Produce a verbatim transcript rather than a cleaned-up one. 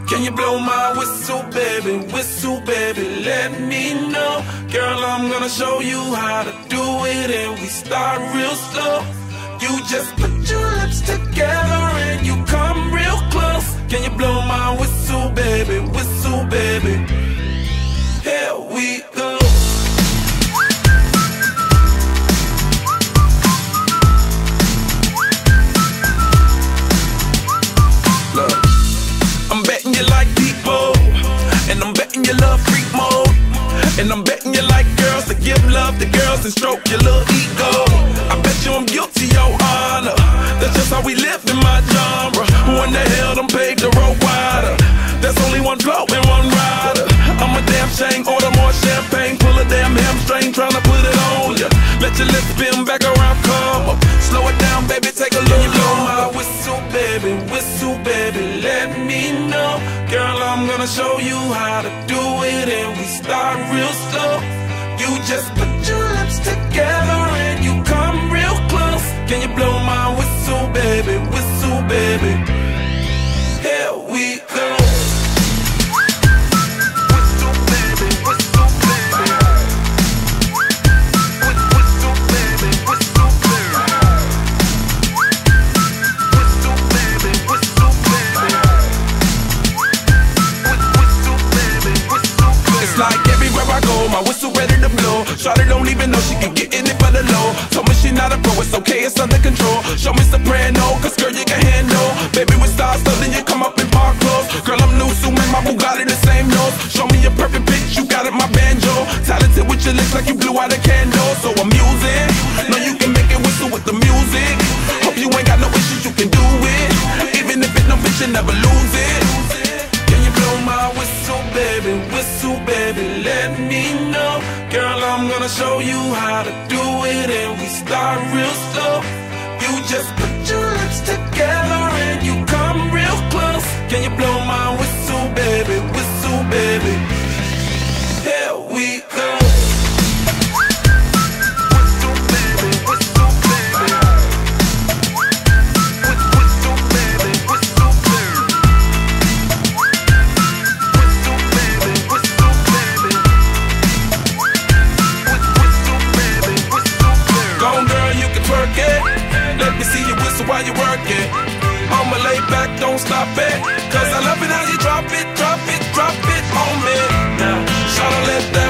Can you blow my whistle, baby, whistle, baby, let me know. Girl, I'm gonna show you how to do it, and we start real slow. You just put your lips together and you come real close. Can you blow my whistle, baby, whistle, baby? Here we go. Look, I'm betting you like people, and I'm betting you love freak mode, and I'm betting you like girls to give love to girls and stroke your little ego. I bet you I'm guilty, your honor. That's just how we live in my genre. Who in the hell done paved the road wider? There's only one flow and one rider. I'm a damn shame, order more champagne, pull a damn hamstring, tryna put it on ya. Let your lips spin back around, come up. Slow it down, baby, take a look. You blow my whistle, baby, whistle, baby, let me know. Girl, I'm gonna show you how to do it, and we start real slow. You just put your lips together and you come real close. Can you blow my whistle, baby, whistle, baby? Here we go. Whistle, baby, whistle, baby. Whistle, baby, whistle, baby. Whistle, baby, whistle, baby. Whistle, baby, whistle, baby. It's like everywhere I go, my whistle ready to blow. Shawty don't even know she can get in it for the low. Told me she not a pro, it's okay, it's under control. Show me soprano, cause girl you can handle. Baby with stars, so then you come up in park clothes. Girl I'm new, so man, my Bugatti the same nose. Show me a perfect pitch, you got it, my banjo. Talented with your lips like you blew out a candle. So I'm using, know you can make it whistle with the music. Hope you ain't got no issues, you can do it. Even if it no bitch, you never lose it. Can you blow my whistle, baby, whistle, baby, let me know. Girl, I'm gonna show you how to do it, and we start real slow. You just put your lips together and you come real close. Can you blow my whistle, baby, whistle, baby? Here we go. Whistle, baby, whistle, baby. Whistle, baby, whistle, baby. Whistle, baby, whistle, baby. Whistle, baby, whistle, baby. Go on, girl, you can twerk it. Let me see you whistle while you work it. I'ma lay back, don't stop it, cause I love it how you drop it, drop it, drop it on me. Now, shawty, let that